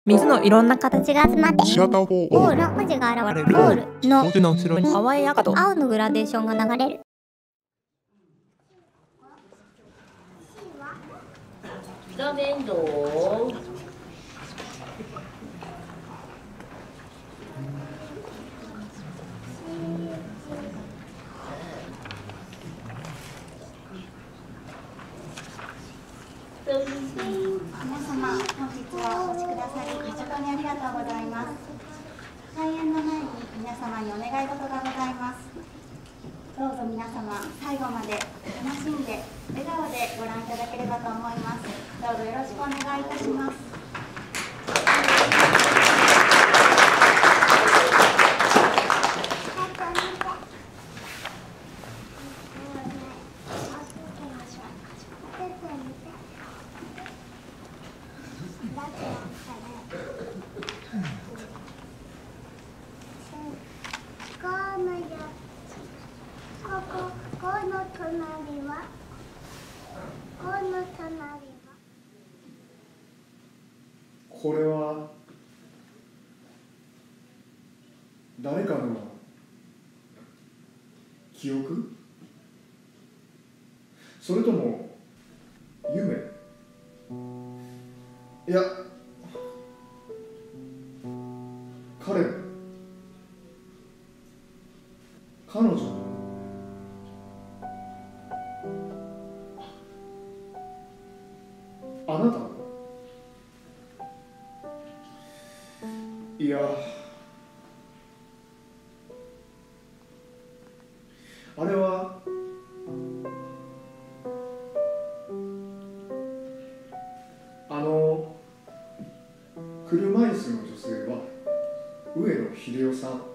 水のいろんな形が集まってシアター4 オールの文字が現れるオールの文字の後ろに淡い赤と青のグラデーションが流れる。 画面どう？ 皆様、本日はお越しくださり誠にありがとうございます。開演の前に皆様にお願い事がございます。どうぞ皆様、最後まで楽しんで笑顔でご覧いただければと思います。どうぞよろしくお願いいたします。 これは誰かの記憶？それとも夢？いや、彼女あなた？いや、あれは車椅子の女性は上野秀夫さん、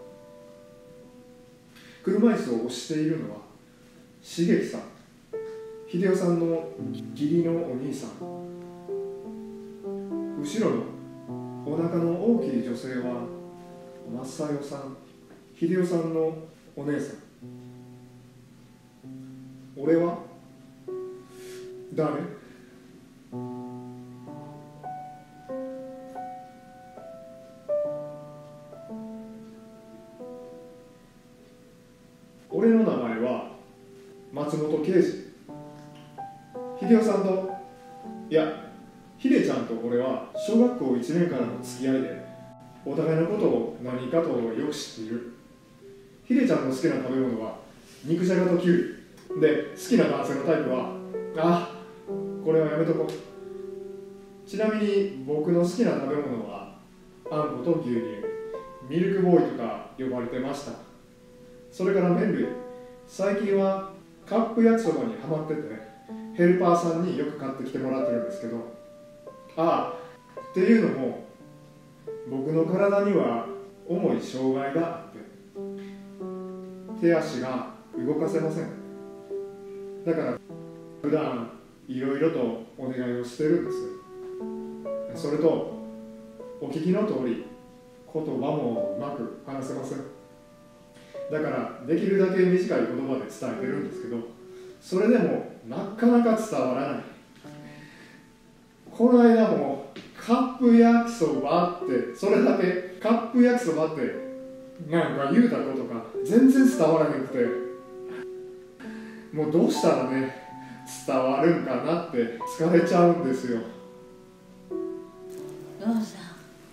車椅子を押しているのは茂樹さん、秀夫さんの義理のお兄さん、後ろのお腹の大きい女性は正代さん、秀夫さんのお姉さん。俺は誰？俺の名前は松本啓二。秀夫さんと、いや、秀ちゃんと俺は小学校1年からの付き合いで、お互いのことを何かとよく知っている。秀ちゃんの好きな食べ物は肉じゃがときゅうりで、好きな男性のタイプは、これはやめとこう。ちなみに僕の好きな食べ物はあんこと牛乳、ミルクボーイとか呼ばれてました。それから麺類、最近はカップ焼きそばにハマってて、ヘルパーさんによく買ってきてもらってるんですけど、っていうのも僕の体には重い障害があって手足が動かせません。だから普段いろいろとお願いをしてるんです。それとお聞きの通り言葉もうまく話せません。だからできるだけ短い言葉で伝えてるんですけど、それでもなかなか伝わらない。この間もカップ焼きそばって、それだけカップ焼きそばってなんか言うたことが全然伝わらなくて、もうどうしたらね伝わるんかなって疲れちゃうんですよ。 どうした？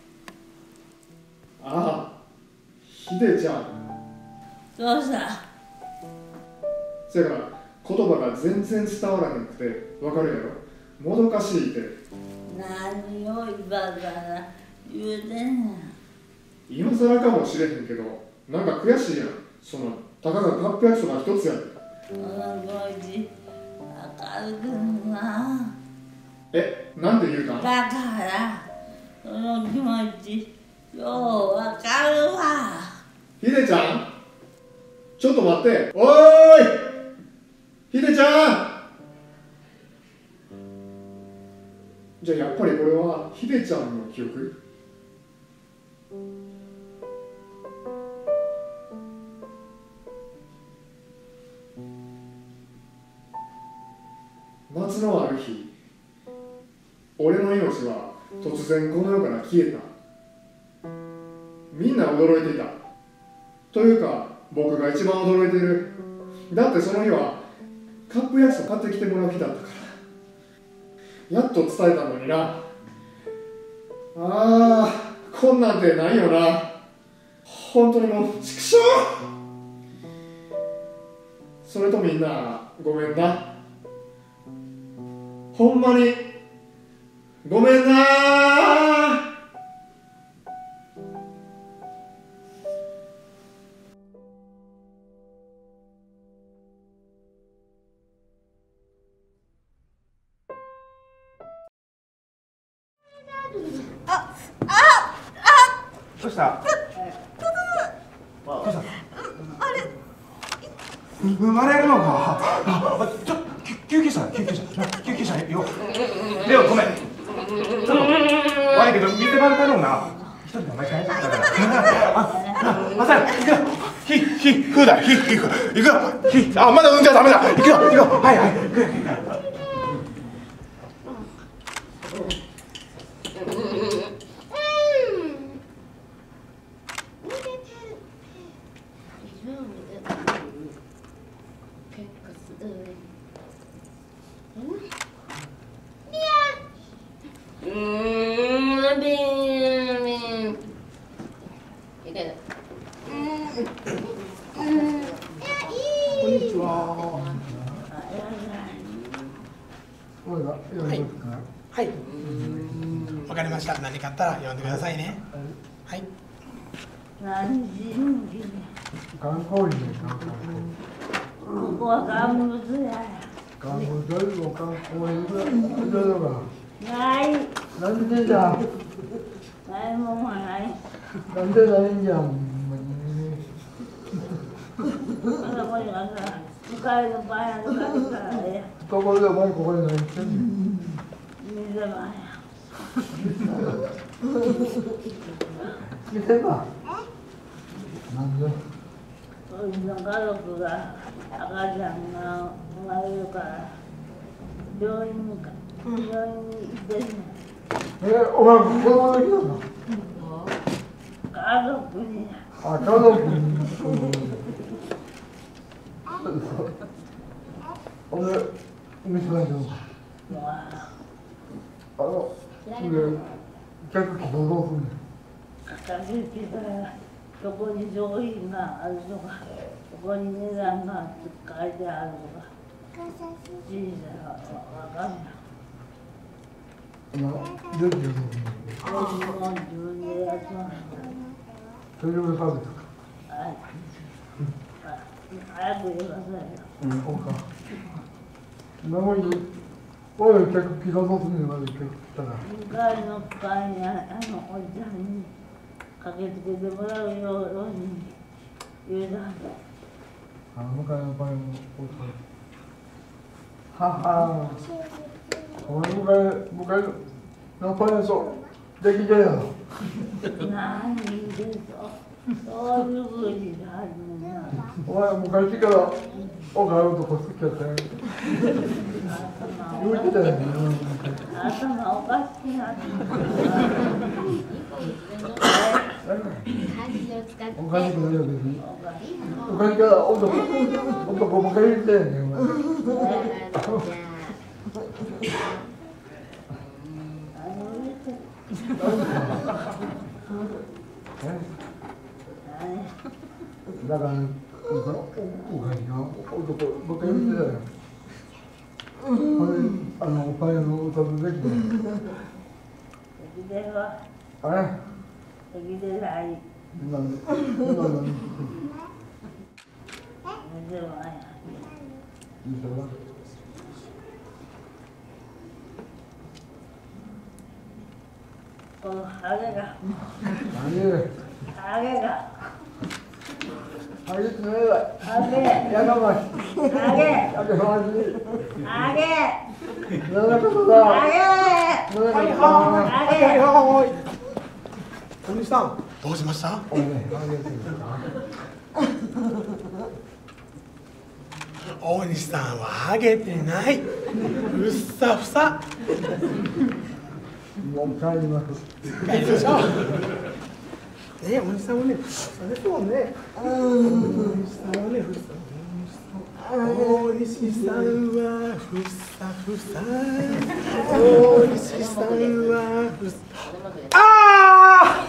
ひでちゃん。 どうした？ そやから言葉が全然伝わらなくて、わかるやろ、もどかしいって。 何を今から言うてんの？ 今更かもしれへんけど、なんか悔しいやん。そのたかがカップ焼きそば一つやん。 この声明るくな。 なんて言うたん？ だからその気持ちようわかるわ。 ひでちゃん、ちょっと待って。おーいひでちゃん。じゃあやっぱりこれはひでちゃんの記憶？夏のある日、俺の命は突然この世から消えた。 みんな驚いていた。というか僕が一番驚いている。だってその日はカップ焼きそば買ってきてもらう日だったから。やっと伝えたのにな。こんなんてないよな。本当にもう畜生。それとみんなごめんな。ほんまにごめんな。 どうした？生まれるのか。救急車よ。レオごめん。ちょっと悪いけど水場で頼むな。一人でお前大丈夫だから。マサル行くよ。ふだ。行くよ。まだ産んじゃダメだ。行くよ。はい。行くよ。はい。わかりました。何かあったら呼んでくださいね。はい。 何時に観光地ね、 ここは乾物や。 観光地も観光地だが。 ない。 なんでだ。 ないもんはない。 なんでないんじゃん。 まだこれがさ、向かいのパン屋の感じからね。 ところでお前ここに何してんの。 水場や。 見せば。なんで。 うちの家族が赤ちゃんが生まれるから病院に行ってるの。 お前子供できたの。 家族に。 家族に。俺見せないと。客来たらどうすんねん。 客来たらそこに商品があるとか、そこに値段が書いてあるとか、小さなわかんない。 自分でやってます。 それで食べたか。 早く言いなさいよ。 そうか。なのに、おい、客来たどうすんねん、まで客来たら。 向かいのパン屋おじちゃんに駆けつけてもらうように言うたんだ。 向かいのパン屋のおじさん。はは。お前向かいのパン屋そうできてやろ。 何でしょ。そういうふうになるな。 お前昔からおかるとこ好きやったよ。言うてたよね。 頭おかしくなって。 おかしくないよ別に。昔から男ばかり言ってたよね。だから、おかしな男ばかり言ってたよ。おかゆの歌でできて。あれ？ できてない。 なんで？ このハゲが。ハゲが。 ハゲってないわ。 ハゲ。 やかましい。 ハゲ。 やかましい。 ハゲ。 なんだことだ。 ハゲ。 ハゲ。 お兄さん、どうしました？大西さんはハゲてない。ふっさふさ。 もう帰ります。 帰りましょう。 ね、おじさんもね、ふっさですもんね。おじさんはね、ふっさ。大西さんはふっさふさ。大西さんはふっさ。ああ。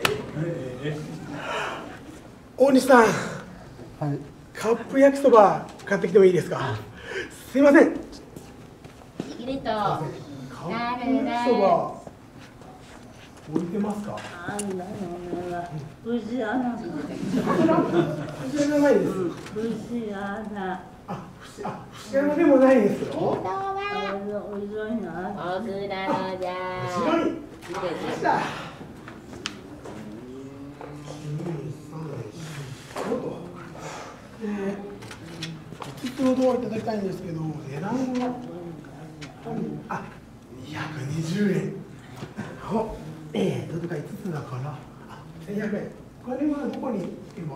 大西さん。はい。カップ焼きそば買ってきてもいいですか。すいません。 入れた。 カップ焼きそば。置いてますか。 あんなのね、節穴。 節穴ないです。 節穴。 節穴でもないですよ。 後ろにある。 小倉のじゃ後ろに。5つほどいただきたいんですけど、値段は220円。どれか5つだから1100円。これはどこに今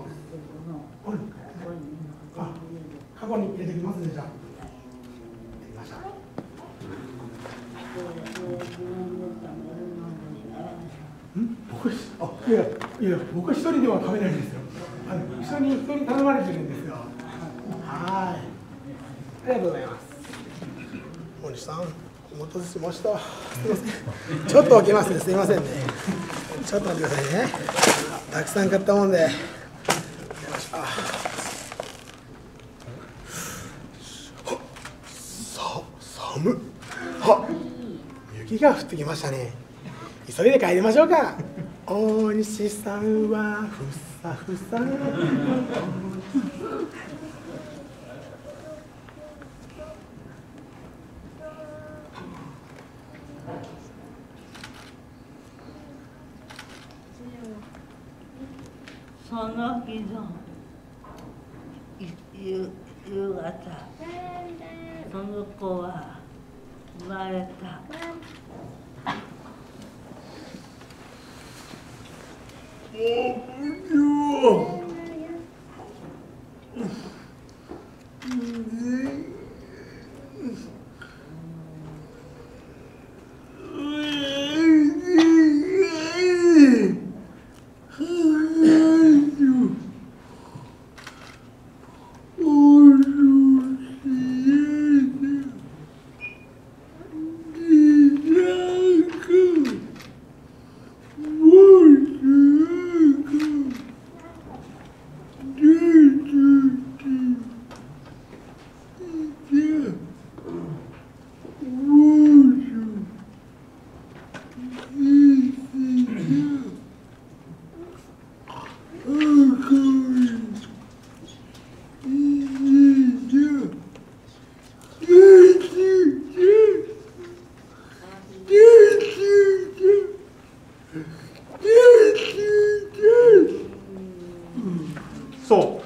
カゴに入れてきますね。じゃあ僕一人では食べないんですよ。人に頼まれてるんですよ。はい。ありがとうございます。大西さん、お待たせしました。すみません。ちょっと開けますね。すみませんね。ちょっと待ってくださいね。たくさん買ったもんで。寒っ。雪が降ってきましたね。急いで帰りましょうか。大西さんはふさふさ。 その日の夕方、その子は生まれた。 そう、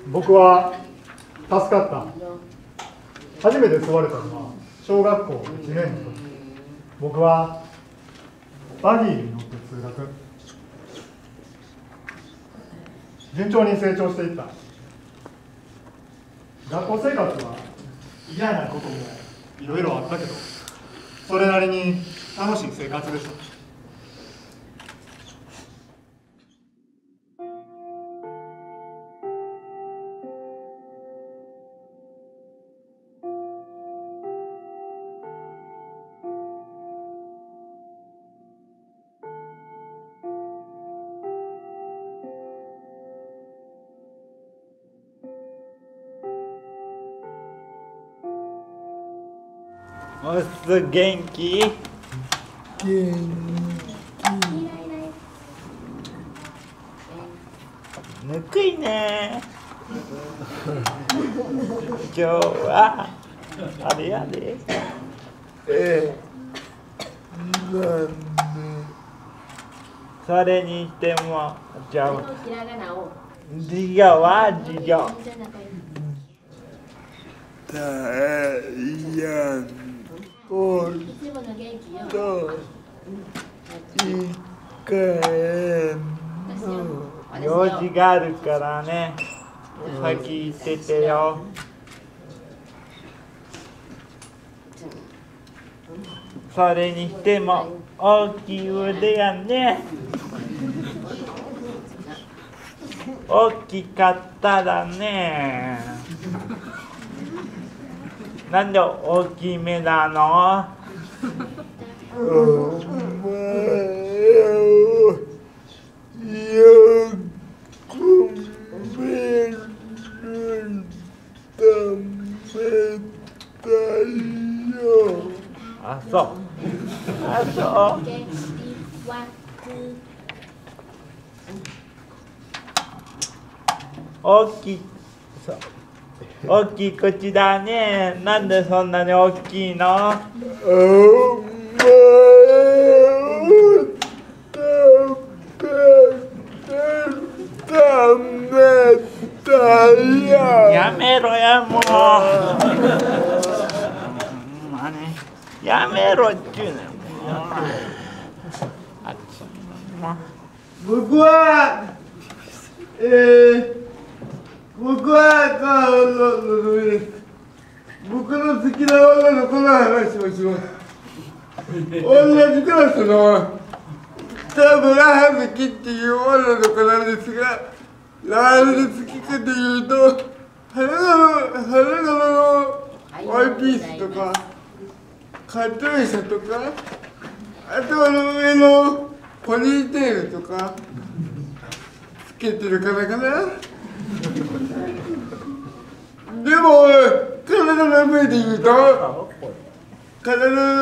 僕は助かった。初めて救われたのは小学校1年の時。僕はバギーに乗って通学。順調に成長していった。学校生活は嫌なこともいろいろあったけど、それなりに楽しい生活でした。 おっす、元気？ぬくいね。今日はあれやで。それにしてもじゃあ授業は授業。用事があるからね、先行っててよ。それにしても大きい腕やね。 大きかっただね。なんで大きめなの？ お前をよく見るためだよ。 あ、そう。あ、そう。大きい、そう。大きい口だね。なんでそんなに大きいの？ お前を食べるためだよ。 やめろや、もう。やめろっちゅうねん。 僕は僕の好きな女の子の話をします。同じクラスの田村葉月っていう女の子なんですが、なんで好きかというと、花柄のワイピースとかカットイシャとか、あと上のポニーテールとかつけてるからかな。でも体の上で言うとか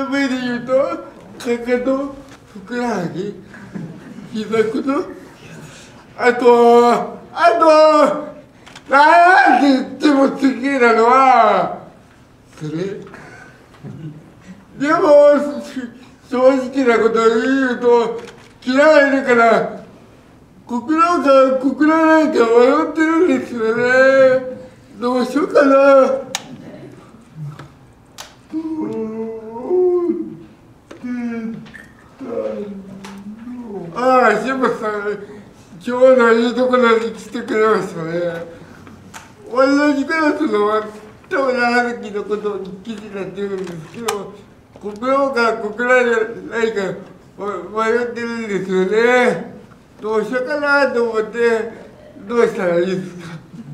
かとふくらはぎ膝くとあとなんて言っても好きなのはそれ。でも正直なことを言うと嫌いだから告らうか告らないか迷ってるんですよね。どうしようかな。ああ、志保さん、今日のいいところに来てくれましたね。同じクラスの田村葉月のことを気になってるんですけど、告らうか告らないか迷ってるんですよね。どうしようかなと思って、どうしたらいいですか。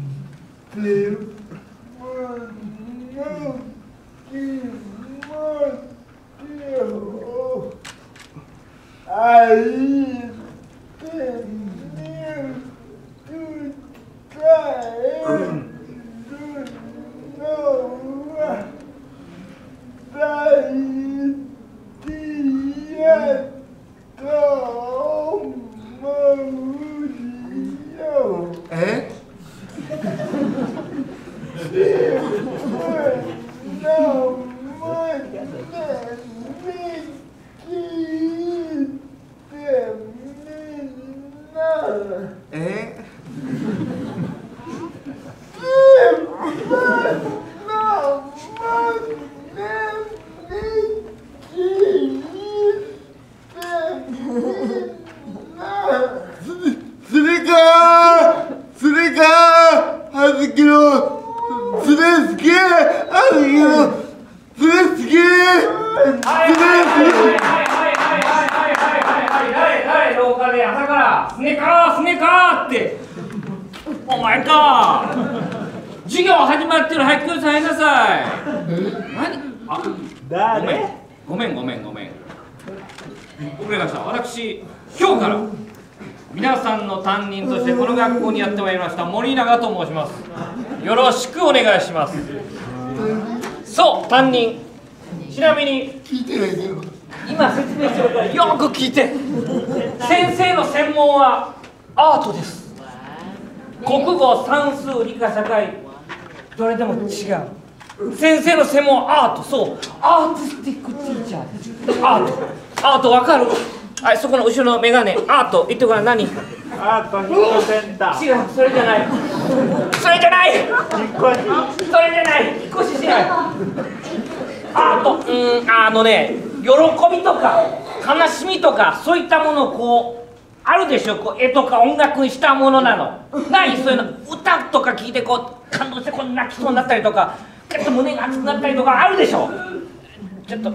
お前か。授業始まってる。早く教室入りなさい。何？ 誰？ ごめん。遅れました。私、今日から皆さんの担任としてこの学校にやってまいりました森永と申します。よろしくお願いします。そう、担任。ちなみに聞いてないけど。 今説明してるからよく聞いて。先生の専門はアートです。国語、算数、理科、社会、どれでも違う。先生の専門はアート。そう、アーティスティックティーチャーです。アートわかる？はい、そこの後ろのメガネ、アート言ってごらん。何？ アートヒットセンター。 違う、それじゃない。それじゃない。 引っ越し。 それじゃない。引っ越ししない。アート、喜びとか悲しみとかそういったものをこうあるでしょ。こう絵とか音楽にしたものなの。ないそういうの。歌とか聞いてこう感動してこう泣きそうになったりとか、ちょっと胸が熱くなったりとかあるでしょ。ちょっと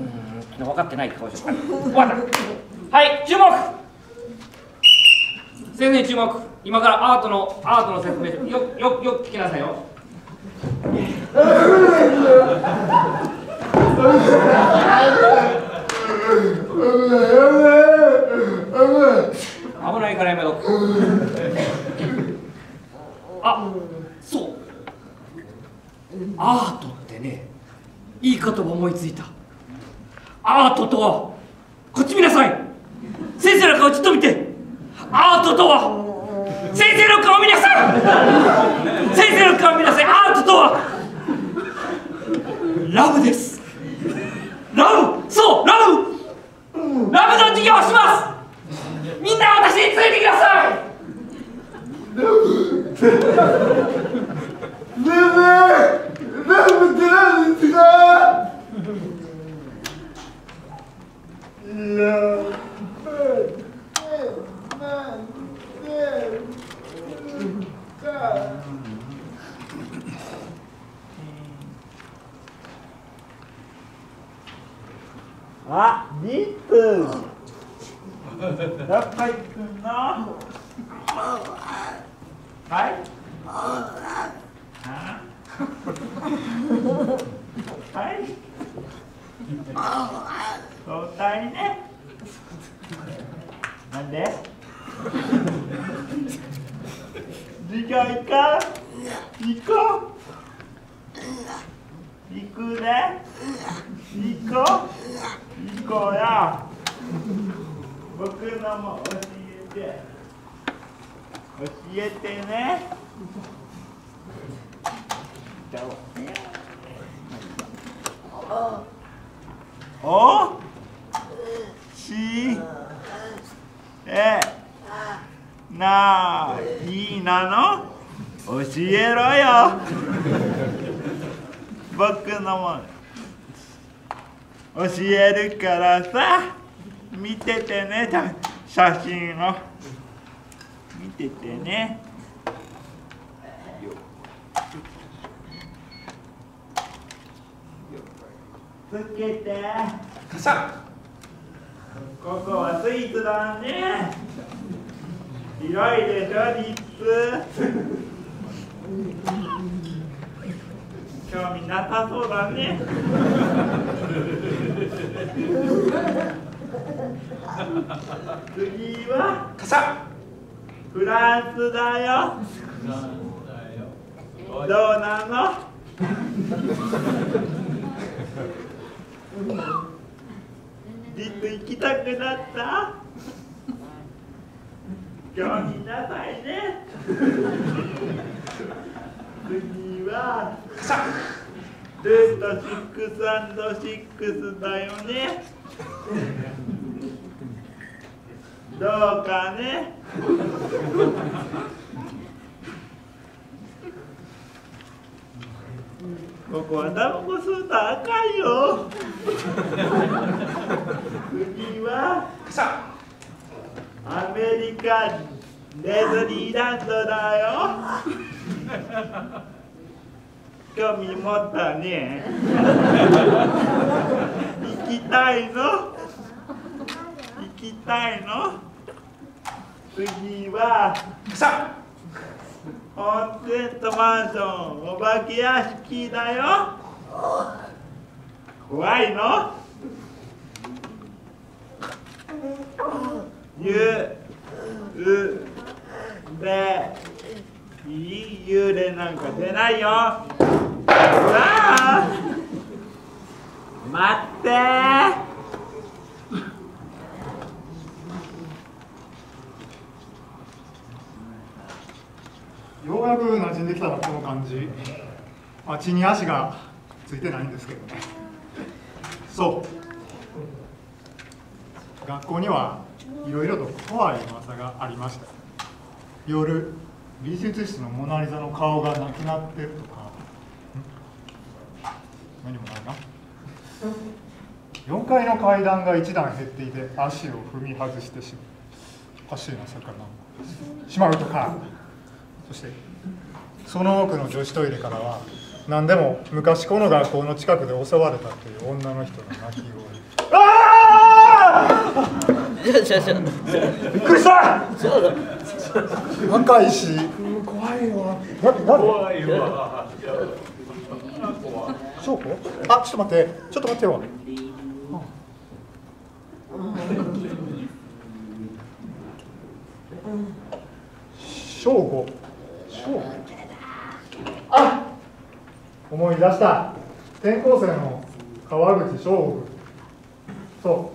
分かってないかもしれない。終わった。はい、注目。 先生注目。今からアートの説明よく聞きなさいよ。危ないからやめろ。あ、そう。アートってね、いい言葉思いついた。アートとは、こっち見なさい。先生の顔ちょっと見て。アートとは、先生の顔見なさい。先生の顔見なさい。アートとはラブです。ラブ、そうラブ。ラブの授業をします。みんな私についてください。 ラブって何ですか？ あ、リップ。どっか行くの？はい。はい。そうたいね。なんで？授業行か？行こう。行くね。行こう。行こうよ。僕のも教えてね。おしえないなの教えろよ。僕のも教えるからさ、見ててね、写真を見ててね。つけて。 カシャ。 ここはスイーツだね。広いでしょ、リップ。興味なさそうだね。次はカシャ。 フランスだよ。どうなの？リップ行きたくなった？興味なさいね。次はルート6&6だよね。どうかね。ここはタバコ吸うとあかんよ。次はアメリカディズニーランドだよ。興味持ったね。行きたいの？行きたいの？次は温泉とマンション、お化け屋敷だよ。怖いの？幽霊なんか出ないよ。待ってー。 ようやく馴染んできたな、この感じ。地に足がついてないんですけどね。そう、学校にはいろいろと怖い噂がありました。夜美術室のモナリザの顔がなくなってるとか。何もないな。4階の階段が1段減っていて足を踏み外してしまう。おかしいな、それからなしまうとか。そしてその奥の女子トイレからは何でも昔この学校の近くで襲われたという女の人の泣き声。ああびっくりした。 赤いし。 怖いわ。 怖いわ。 翔子？あ、ちょっと待って、ちょっと待ってよ。翔子。あ、思い出した。転校生の川口翔吾君。そう、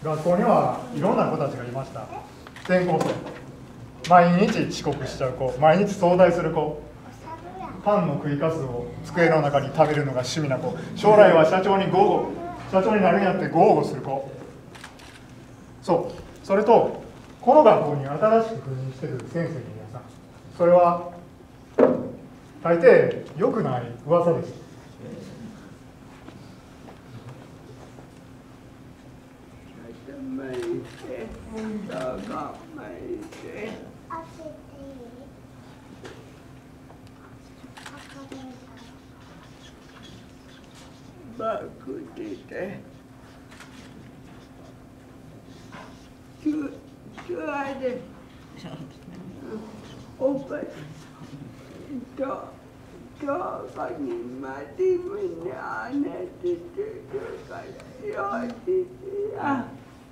学校にはいろんな子たちがいました。転校生。毎日遅刻しちゃう子、毎日早退する子、パンの食いかすを机の中に食べるのが趣味な子、将来は社長になるんやって豪語する子。そう、それとこの学校に新しく赴任してくる先生の皆さん、それは大抵良くない噂です。 バック出て、おばとこにまでみんな寝てるからよしや。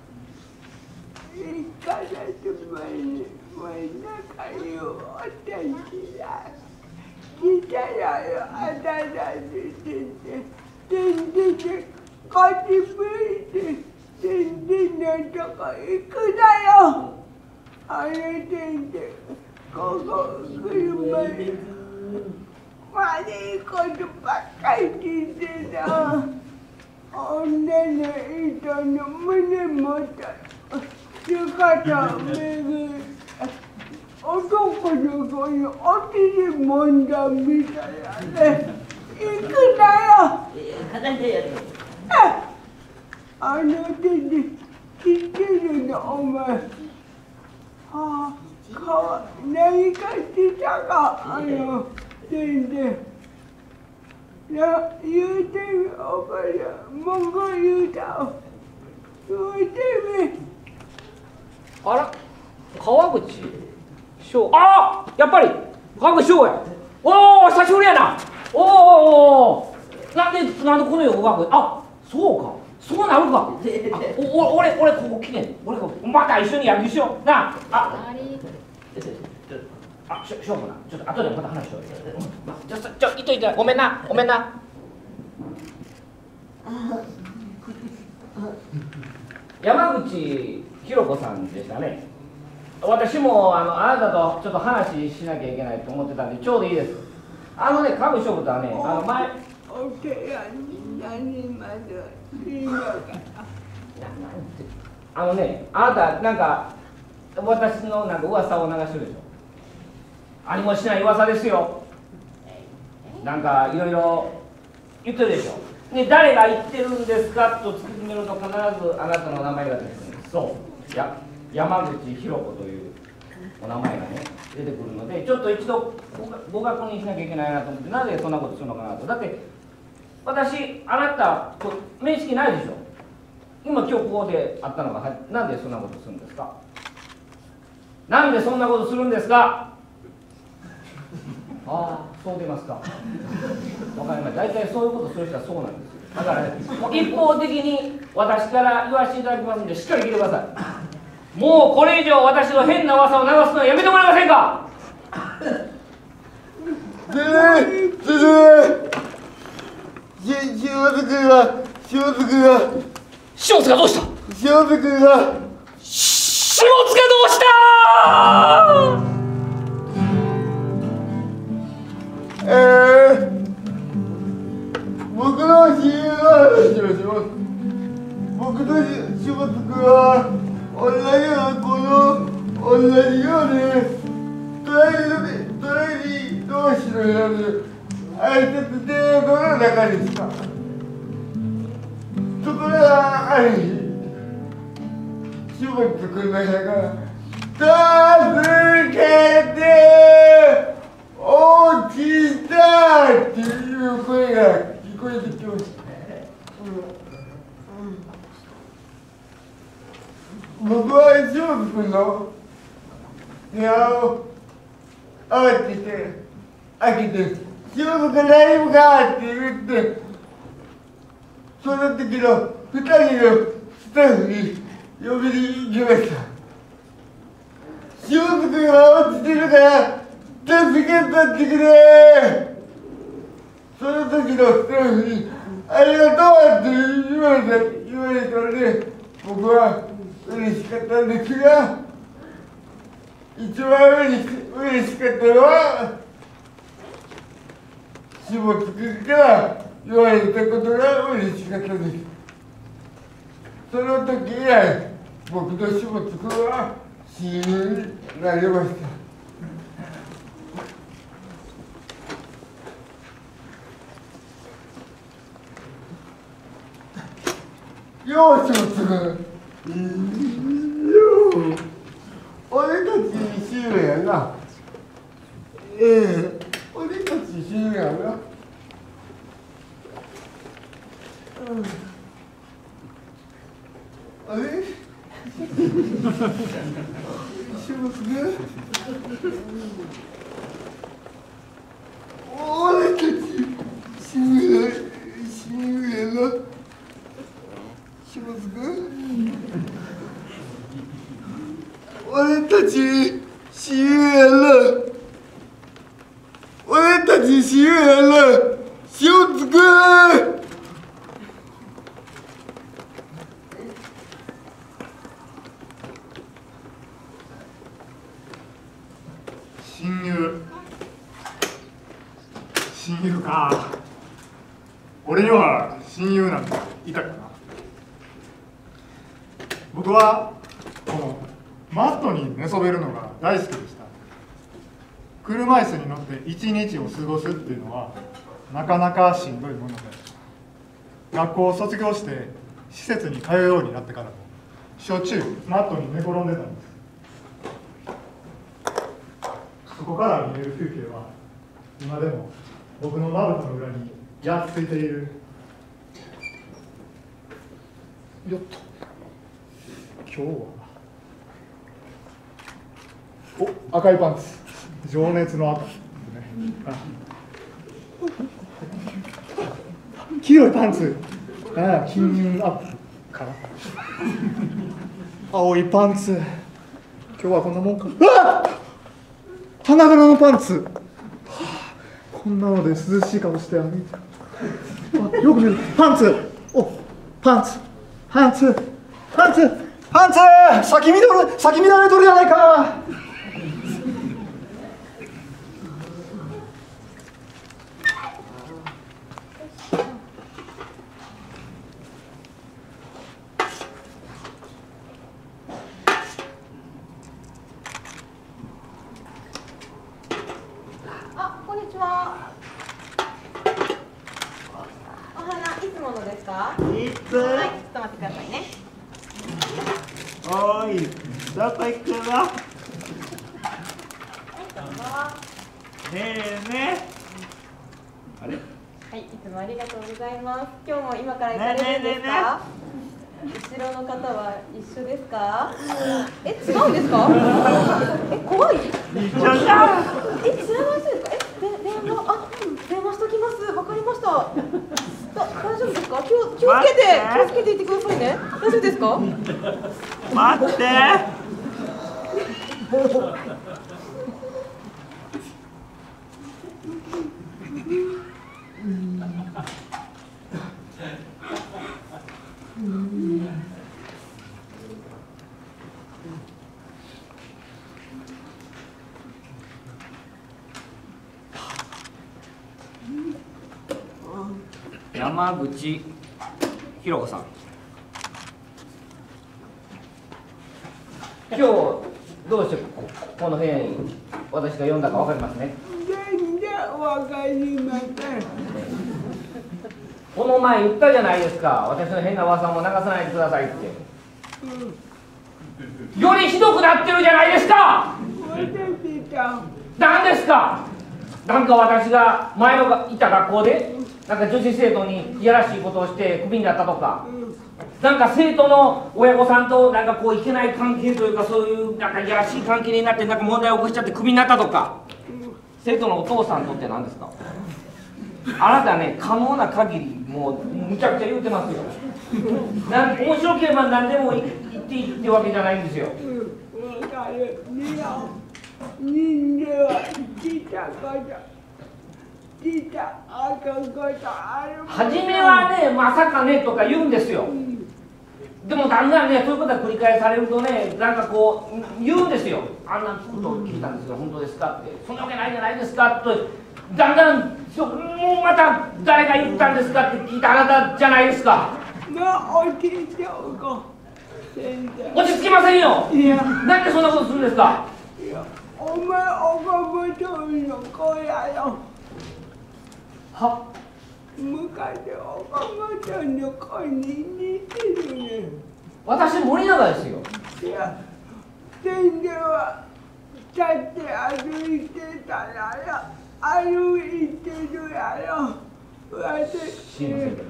いかだと前中よお天気だ。来たらよあだだで全然こっち向いて全然のとこ行くなよ。あれ全然ここ車に悪いことばっかり聞いてた。女の人の胸元浴衣をめぐる男の子に落ちるもんだみたいなね。行くなよ。あの手で知ってるのお前。何かしてたか全然。言うてみおばあ文句言うた。言うてみ。 あら、川口翔。ああ、やっぱり川口翔や。おお、久しぶりやな。おお、なんでこの横学。あ、そうか、そうなるか。俺ここ来てん。俺ここまた一緒に野球しような。しょうもな、ちょっと後でまた話しよう。いといて、ごめんな。山口ひろ子さんでしたね。私もあなたとちょっと話しなきゃいけないと思ってたんでちょうどいいです。川口翔子とはね、前お手や何までいいのか。 あなたなんか私のなんか噂を流してるでしょ。ありもしない噂ですよ。なんかいろいろ言ってるでしょ。で、誰が言ってるんですかと突き詰めると必ずあなたの名前が出てくるんです。そう、山口ひろ子というお名前がね出てくるので、ちょっと一度ご確認しなきゃいけないなと思って、なぜそんなことするのかなと。だって私あなたと面識ないでしょ。今日ここで会ったのがなんでそんなことするんですか。なんでそんなことするんですか。ああ、そう出ますか。わかりました。大体そういうことする人はそうなんですよ。だから、ね、もう一方的に私から言わせていただきますんで、しっかり聞いてください。もうこれ以上私の変な噂を流すのはやめてもらえませんか。塩塚どうした。 塩塚がどうした僕の親友が話をします。僕と塩塚は同じ学校の同じように隣同士のように挨拶程度の中でした。そこからある日、塩塚君の部屋から助けて落ちたっていう声が聞こえてきました。僕は塩津君の部屋を慌てて開けて「塩津君大丈夫か?」って言ってその時の2人のスタッフに呼びに行きました。塩津君が落ちてるから助けたってくれ。その時のスタッフにありがとうって言われたので僕は嬉しかったんですが一番嬉しかったのは下津君から言われたことが嬉しかったです。その時以来僕と下津君は親友になりました。よう下津君俺たち親友やな。俺たち親友やな。あれ下津君俺たち親友やな。下津君俺たち親友やな。俺たち親友やな。下津君親友か。俺には親友なんていたかな。僕はこのマットに寝そべるのが大好きでした。車椅子に乗って一日を過ごすっていうのはなかなかしんどいもので、学校を卒業して施設に通うようになってからもしょっちゅうマットに寝転んでたんです。そこから見える風景は今でも僕のまぶたの裏に焼き付いている。よっと今日は赤いパンツ、情熱の赤、ね、黄色いパンツ、金アップかな。青いパンツ、今日はこんなもんか。花柄のパンツ、こんなので涼しい顔して歩いてる。よく見る。パンツ、パンツ、パンツ、パンツ、パンツ、咲き乱れとるやないか。 こんにちは。お花いつものですか？はい、ちょっと待ってくださいね。 おい、どこ行くの？ねえね。あれ？ はい、いつもありがとうございます。今日も今から行かれるんですか？後ろの方は一緒ですか？違うんですか？怖い？ 一緒だ。 知らない人ですか？電話しときます。わかりました。大丈夫ですか？気をつけていってくださいね。大丈夫ですか？ 待って。 山口ひろ子さん、今日どうしてこの部屋に私が呼んだか分かりますね？ 全然分かりません。 この前言ったじゃないですか、私の変な噂も流さないでくださいって、よりひどくなってるじゃないですか。何ですか？なんか私が前のいた学校でなんか女子生徒にいやらしいことをしてクビになったとか、 なんか生徒の親御さんとなんかこういけない関係というか、そういうなんかいやらしい関係になってなんか問題を起こしちゃってクビになったとか。生徒のお父さんとって何ですか？あなたね、可能な限りもうむちゃくちゃ言うてますよ。面白ければ何でも言っていいってわけじゃないんですよ。 人間は初めはね、まさかねとか言うんですよ。でもだんだんね、そういうことが繰り返されるとね、なんかこう言うんですよ。あんなことを聞いたんですが本当ですかって、そんなわけないじゃないですかと、だんだんもうまた誰が言ったんですかって聞いたあなたじゃないですか。落ち着きませんよ。なんでそんなことするんですか。 お前岡本の子やよ。 は？ 昔岡本の子に似てるね。 私森永ですよ。 いや、全然は立って歩いてたらや、歩いてるやろ。私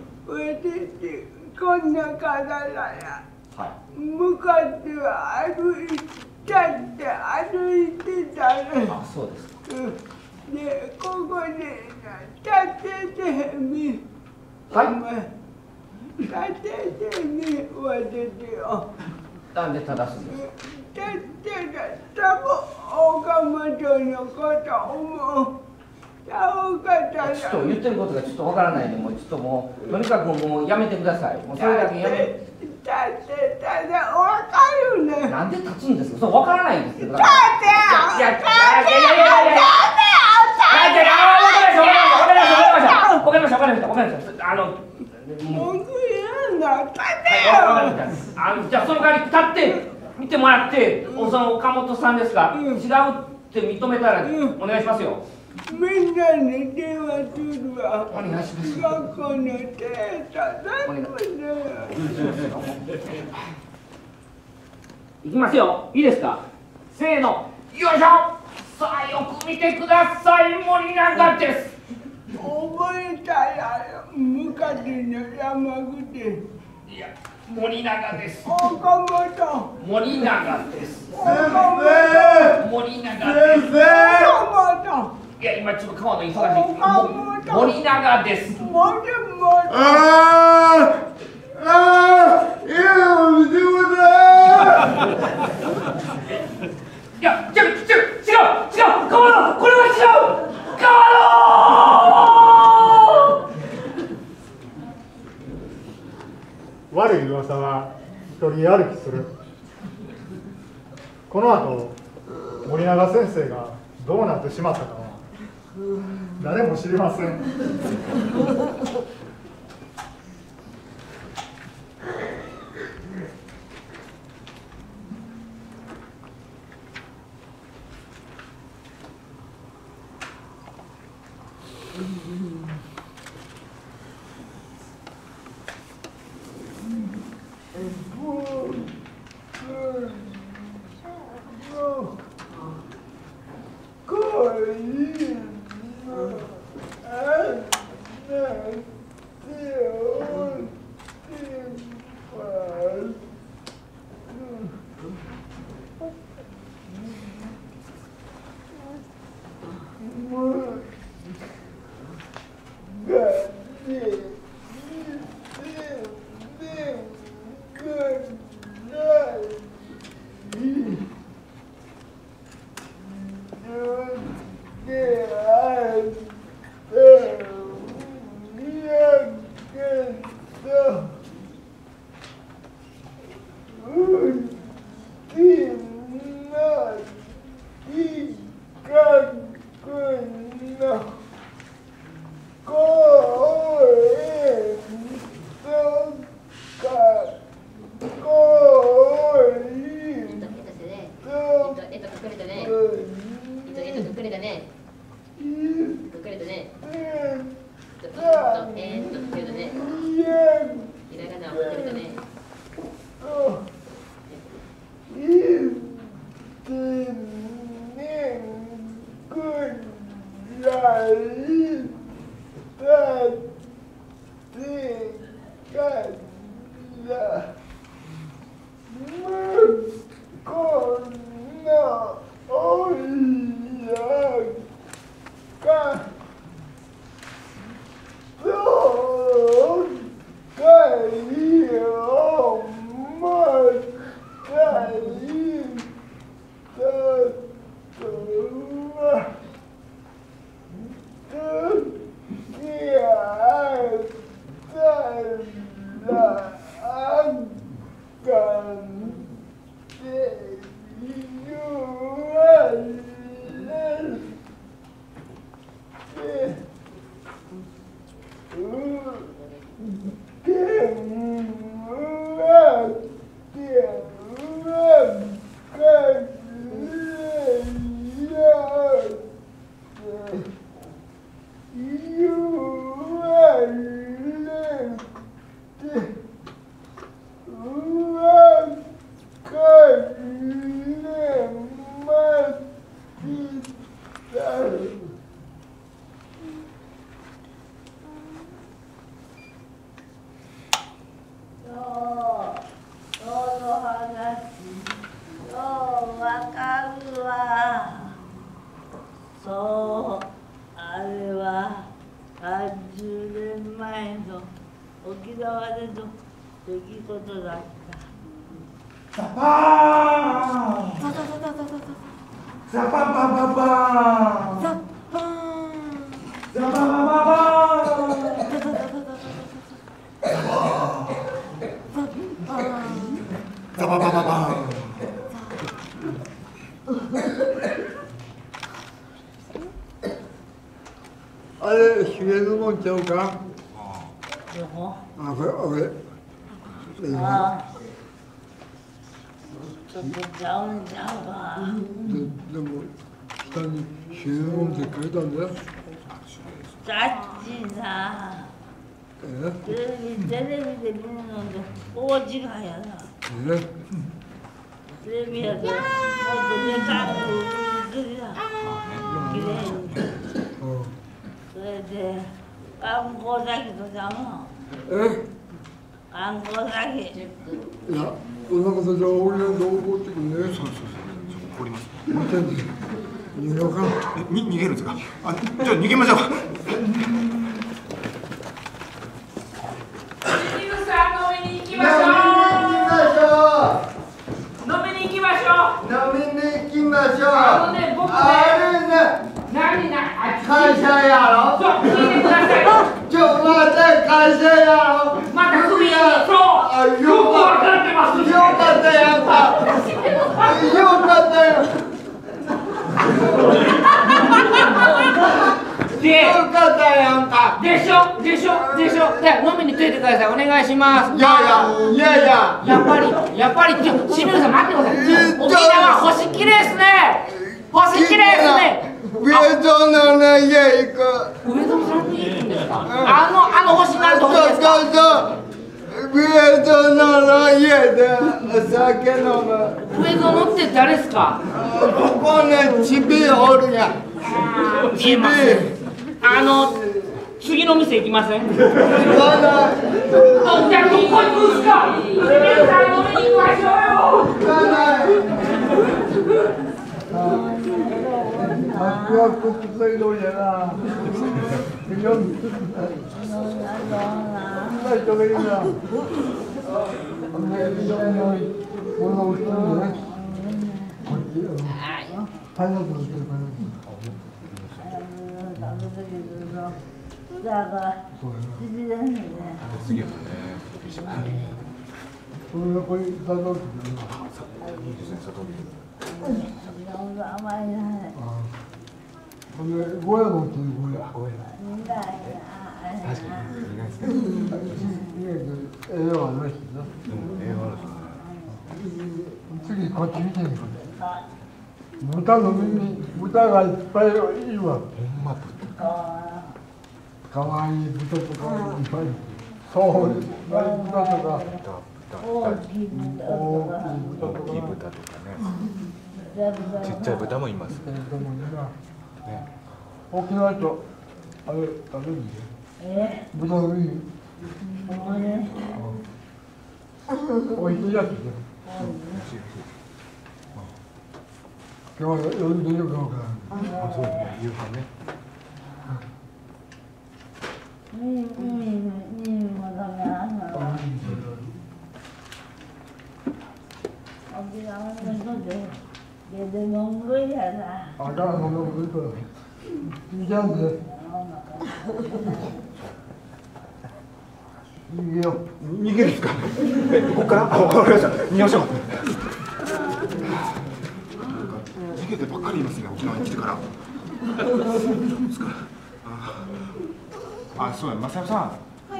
こんな体や。向かっては歩いて立って歩いてたね。 あ、そうですか。 で、ここで立ててみ。 はい。 立ててみ、私よ。 なんで正すんですか。 立ってた、多分岡本のこと思う。 ちょっと言ってることがちょっとわからないんで、もうちょっともうとにかくもうやめてください。もうそれだけやめ。 だってわかるね。 なんで立つんですか。そうわからないんですけど。 だってわかりました。 文句言うんだ。立てよ。じゃあその代わり立って見てもらって、その岡本さんですか。違うって認めたらお願いしますよ。 みんなに電話するわ。 お願いします。 学校のデータ全部いきますよ。いいですか。せーの。よいしょ。さあよく見てください。森永です。 覚えたや昔の山口。 いや、森永です。 岡本。 森永です。 岡本。 森永です。 岡本。 いや、今ちょっと川の忙しい。森永です。いや、違う、川野、これは違う。 悪い噂は一人歩きする。この後、森永先生がどうなってしまったかは誰も知りません。 だそうあれは30年前の沖縄での出来事だった。 ザパーンザパパパパーンザパーンザパパパパーンザパパパパーンあれ、ひげのもんちゃうか。 どこ？ あ、これ。 ああ。ちょっとちゃうんちゃうか。 でも、下にひげのもんって書いたんだよ。 さっきさ。テレビで見るのと大違いやな。テレビやともっとでかく映るやん。きれいに。それで観光先とちゃうの。観光先。 いや、そんなことじゃ俺がどう思ってくんね。そう怒ります。 逃げようか。 逃げるんですか。あ、じゃあ逃げましょう。 会社やろ。そう、聞いてください。ちょ、待って、会社やろ。 また首に、そう。よくわかってます。 よかったやんか。よかったよ。よかったやんか。 でしょ。で、飲みについてください。お願いします。 いや。 やっぱり、清水さん、待ってください。沖縄星きれいですね。星きれいですね。 上園の家行く。 上園さんに行くんですか。あの星なんて星ですか。 上園の家で酒飲む。 上園って誰ですか。 ここね、ちびおるやん。 見えます。次の店行きません。じゃあどこ行くんすか。清水さん飲みに行きましょうよ。 僕はくっついどるやな。そんな人がいるな。あんな人がいない。こんなお人ね。こっち、パイナップルってるパイナップル。 だから次ですね。 次ですね。 これがこれ砂糖。 いいですね、砂糖。 甘いね。 これゴヤのっていうゴヤ。 確かに苦いですね。 栄養あるしな。 栄養あるしね。 次こっち見てみる。豚の耳、豚がいっぱいいるわ。 ほんま豚。 かわいい豚とかいっぱい。そう、豚とか。 大きい豚とか。 大きい豚とかね。ちっちゃい豚もいます。 沖縄とあれ食べるんで。豚の耳。 おいしいやつね。今日は夜出るかもから。 あ、そうね、夕飯ね。 もダメなの。沖縄の人で飲むやな。 あかん、飲むから。いいじゃんね。逃げよう。 逃げるんですか。ここから。あ、わかりました。逃げましょう。逃げてばっかりいますね。沖縄に来てから。あ、そうや、マサヨさん。 はい。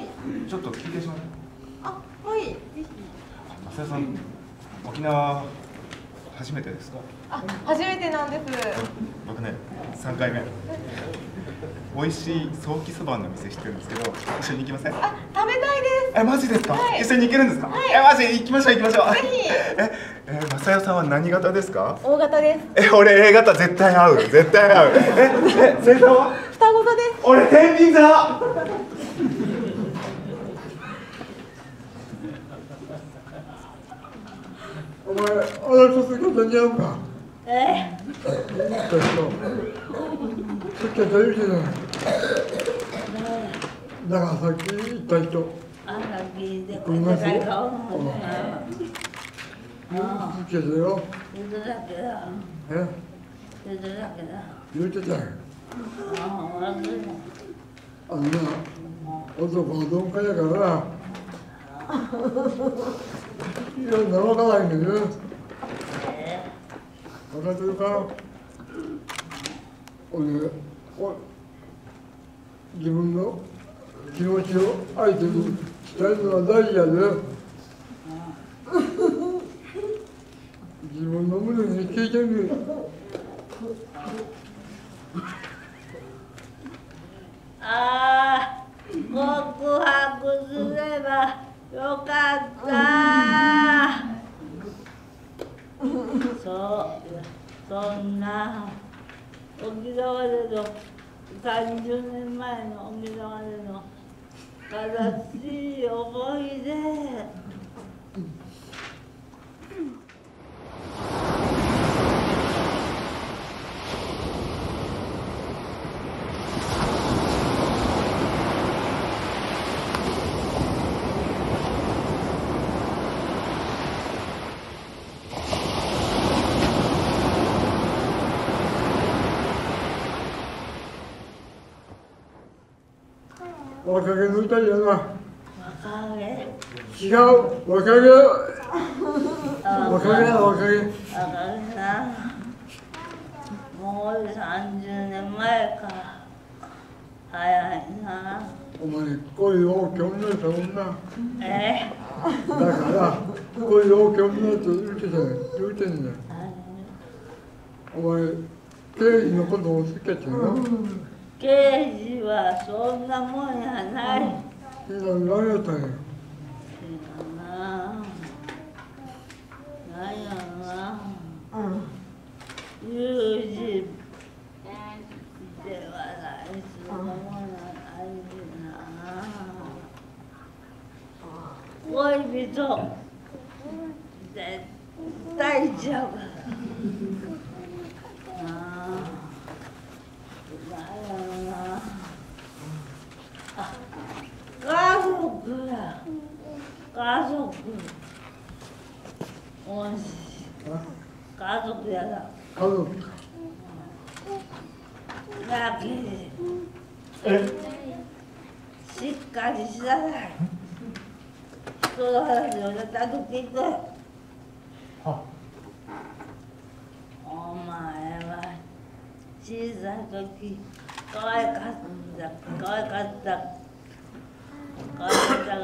ちょっと聞いてしまう。 あ、はい。ぜひ。 マサヨさん、沖縄初めてですか。 あ、初めてなんです。 僕ね、3回目。美味しいソーキそばの店知ってるんですけど、一緒に行きません？ あ、食べたいです。 え、マジですか？ はい、 一緒に行けるんですか？ はい、 マジ行きましょう行きましょう。 ぜひ。 マサヨさんは何型ですか？ 大型です。 俺 A 型絶対合う。絶対合う。星座は？ 双子座です。 俺天秤座。 お前、あれとすること似合うか。そっちは大事だ。だからさっき言った人。 あ、さっきでこれだけ顔の。 言ってたよ。 言ってたけど。 え？ 言ってたけど。 言ってたよ。あんな男の鈍化やからいろんな分からないんだけど分かってるか。俺自分の気持ちを相手に伝えるのは大事やで。自分の胸に聞いてみる。 ああ、告白すればよかった。そんな沖縄での30年前の沖縄での悲しい思い出。 若気の歌じゃな。 若気。 違う、若気。若気だ、若気。 もう30年前か。早いな。 お前、恋を興味ないと思うな。だから、恋を興味ないと言うてんだよ。お前、刑事のことも好きやったよ。 刑事はそんなもんやない。 何やったんや。 なんやな。友人ではないそんなもんやないな。恋人絶対ちゃう。家族や。家族。おいしい。家族やな。 家族。 だけしっかりしなさい。人の話をちゃんと聞いて。お前は小さい時可愛かったが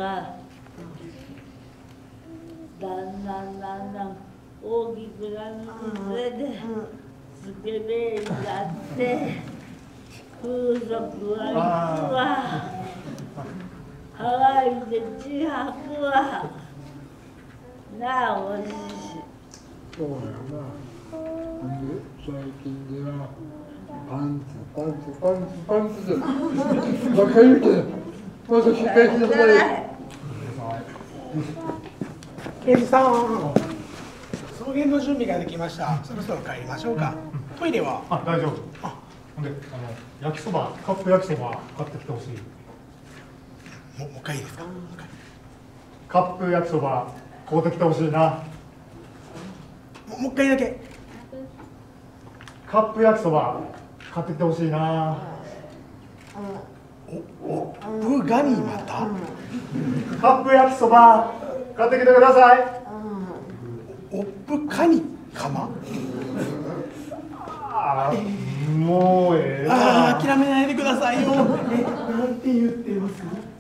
だんだん大きくなるにつれてスケベになって風俗は行くわハワイで自白はなあおじい。 そうやな。最近ではパンツでばっかり言うてまたしっかりしなさい。 刑事さん、送迎の準備ができました。そろそろ帰りましょうか。トイレは？ あ、大丈夫。ほんで、焼きそば、カップ焼きそば買ってきてほしい。 もう一回いいですか？ カップ焼きそば買うてきてほしいな。 もう一回だけ。 カップ焼きそば買ってきてほしいな。 おぶがにまた？ カップ焼きそば買ってきてください。 おぶかにかま？ もうええわ。 諦めないでくださいよ。なんて言ってます？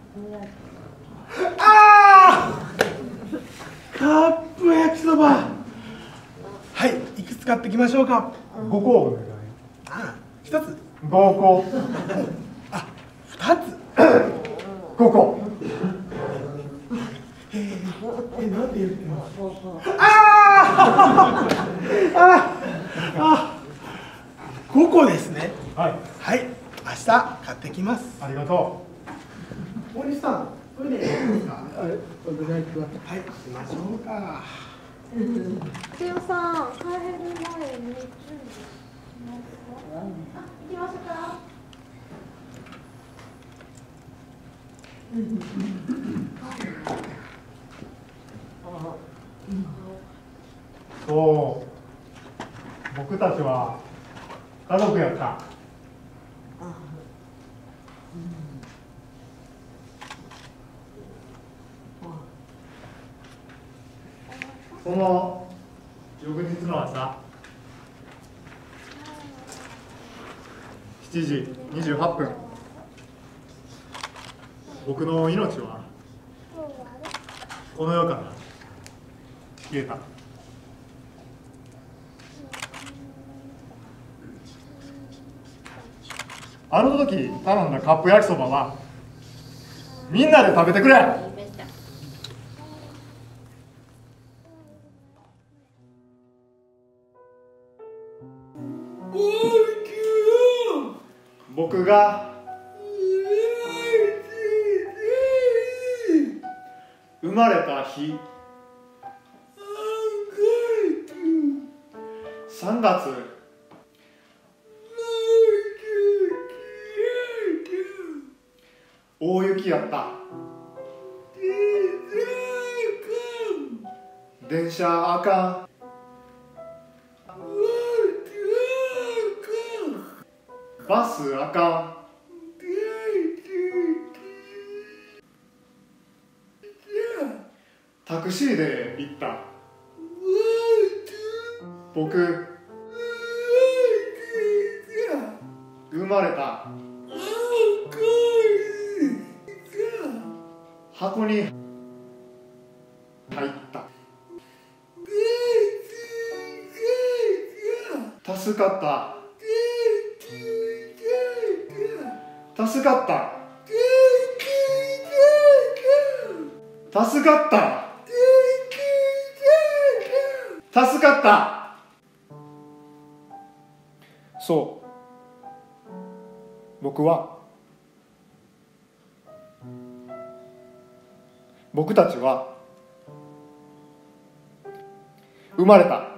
カップ焼きそば。はい、いくつ買ってきましょうか ？5個お願い。 1つ。 5個。 2つ。 5個。 なんて言ってます？5個ですね。 はい。 はい、明日買ってきます。 ありがとう。大西さん、トイレですか？お願いします。はい、しましょうか。 テオさん、帰る前に準備しますか？行きましょうか。 そう、僕たちは家族やった。その翌日の朝7時28分、僕の命はこの世から消えた。あの時頼んだカップ焼きそばはみんなで食べてくれ。僕が生まれた日、3月大雪やった。電車あかん。バスあかん。タクシーで行った。僕生まれた箱に入った。助かった。助かった。助かった。助かった。そう、僕たちは生まれた。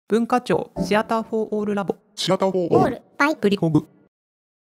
文化庁シアターフォーオールラボオールバイプリコグ